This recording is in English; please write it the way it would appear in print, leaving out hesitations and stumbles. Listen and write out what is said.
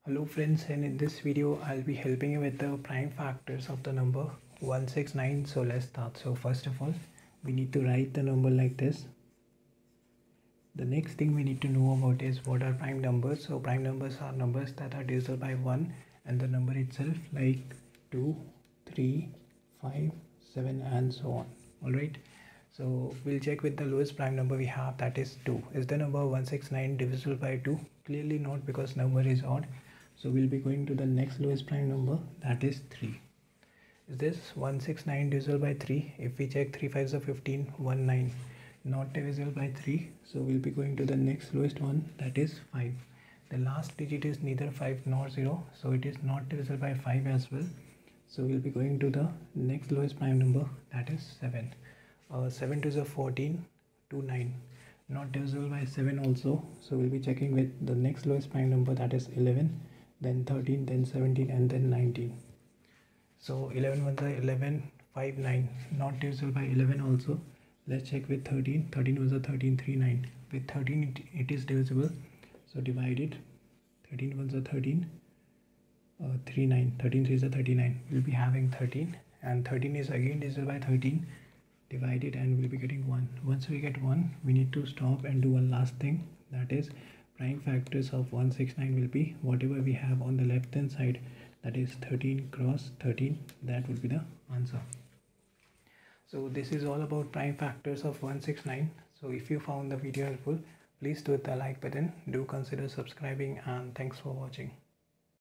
Hello friends, and in this video I'll be helping you with the prime factors of the number 169. So let's start. So first of all, we need to write the number like this. The next thing we need to know about is what are prime numbers. So prime numbers are numbers that are divisible by 1 and the number itself, like 2, 3, 5, 7 and so on. Alright, so we'll check with the lowest prime number we have, that is 2. Is the number 169 divisible by 2? Clearly not, because number is odd. So we'll be going to the next lowest prime number, that is 3. Is this 169 divisible by 3? If we check 3 5s are 15, 19. Not divisible by 3. So we'll be going to the next lowest one, that is 5. The last digit is neither 5 nor 0, so it is not divisible by 5 as well. So we'll be going to the next lowest prime number, that is 7. 7 to the 14, 2 9. Not divisible by 7 also. So we'll be checking with the next lowest prime number, that is 11. Then 13, then 17 and then 19. So 11 was the 11, 5, 9. Not divisible by 11 also. Let's check with 13. 13 was the 13, 3, 9. With 13 it is divisible. So divide it. 13 was the 13, 3, 9. 13 3 is the 39. We'll be having 13. And 13 is again divisible by 13. Divide it and we'll be getting 1. Once we get 1, we need to stop and do one last thing. That is, prime factors of 169 will be whatever we have on the left hand side, that is 13 cross 13. That would be the answer. So this is all about prime factors of 169. So if you found the video helpful, please do hit the like button, do consider subscribing, and thanks for watching.